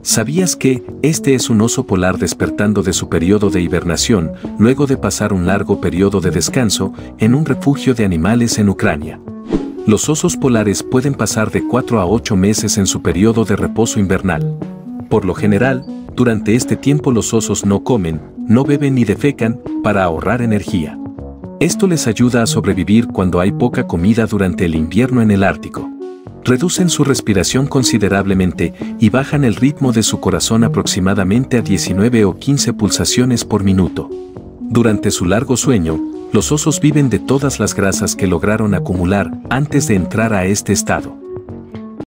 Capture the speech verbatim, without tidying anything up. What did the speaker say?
¿Sabías que este es un oso polar despertando de su periodo de hibernación luego de pasar un largo periodo de descanso en un refugio de animales en Ucrania? Los osos polares pueden pasar de cuatro a ocho meses en su periodo de reposo invernal. Por lo general, durante este tiempo los osos no comen, no beben ni defecan para ahorrar energía. Esto les ayuda a sobrevivir cuando hay poca comida durante el invierno en el Ártico. Reducen su respiración considerablemente y bajan el ritmo de su corazón aproximadamente a diecinueve o quince pulsaciones por minuto. Durante su largo sueño, los osos viven de todas las grasas que lograron acumular antes de entrar a este estado.